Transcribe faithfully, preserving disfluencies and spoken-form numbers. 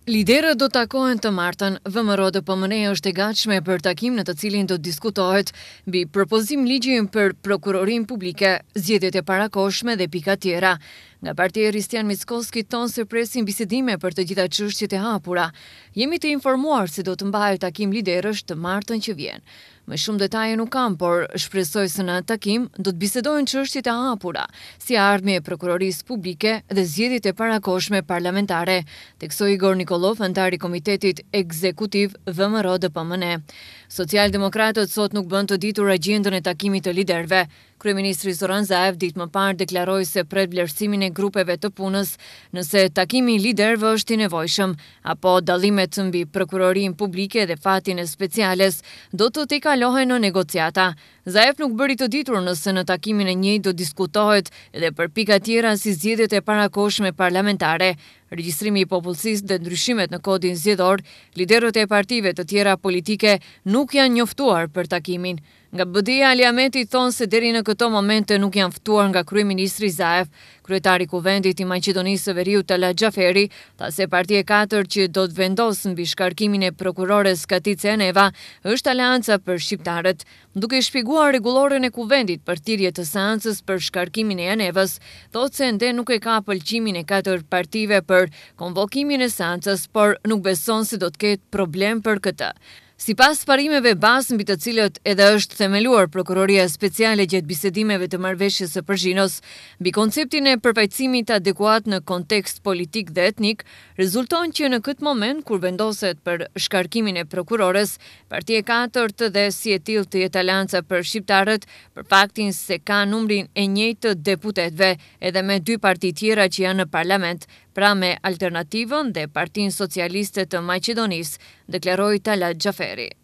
Liderët do takohen të martën. V M R O D P M N është e gatshme për takim në të cilin do diskutohet mbi propozim ligjin për prokurorinë publike, zgjedhjet e parakohshme dhe pika tjera. Nga partia Ristian Mickoski thonë se presin bisedime për të gjitha çështjet e hapura. Jemi të informuar se do të mbahet takim liderësh të martën që vjen. Më shumë detaje nuk kam, por shpresoj se në atë takim do të bisedojnë çështjet e hapura, si ardhmja e prokurorisë publike dhe zgjedhjet e parakohshme parlamentare, theksoi Igor Nikolov, antar i Komitetit Ekzekutiv V M R O D P M N. Socialdemokratët sot nuk bën të ditur agjendën e takimit të liderëve. Kryeministri Zoran Zaev ditë më parë deklaroi se pret vlerësimin e grupeve të punës nëse takimi i liderëve është i nevojshëm, apo dallimet mbi prokurorinë publike dhe fatin e speciales do të tejkalohen në negociata. Zaev nuk bëri të ditur nëse në takimin e njëjtë do diskutohet edhe për pika tjera si zgjedhjet e parakohshme parlamentare, regjistrimi i popullsisë dhe ndryshimet në kodin zgjedhor. Liderët e partive të tjera politike nuk janë njoftuar për takimin. Nga B D-ja Ali Ahmeti thonë se deri në këto momente nuk janë ftuar nga kryeministri Zaev. Kryetari i Kuvendit i Maqedonisë së Veriut Talat Xhaferi tha se partia e katërt që do të vendosë mbi shkarkimin e prokurores Katice Janeva është Aleanca për Shqiptarët. Duke shpjeguar rregulloren e Kuvendit për thirrje të seancës për shkarkimin e Janevës, thotë se ende nuk e ka pëlqimin e katër partive për konvokimin e seancës, por nuk beson se do të ketë problem për këtë. Sipas parimeve bazë mbi të cilët edhe është themeluar prokuroria speciale gjatë bisedimeve të marrëveshjes së Përzhinos, mbi konceptin e përfaqësimit adekuat në kontekst politik dhe etnik, rezulton që në këtë moment kur vendoset për shkarkimin e prokurores, partia e katërt dhe si e tillë të jetë Aleanca për Shqiptarët, për faktin se ka numrin e njëjtë të deputetëve edhe me dy parti tjera që janë në parlament, pra me Alternativën dhe Partinë Socialiste të Maqedonisë, deklaroi Talat Xhaferi.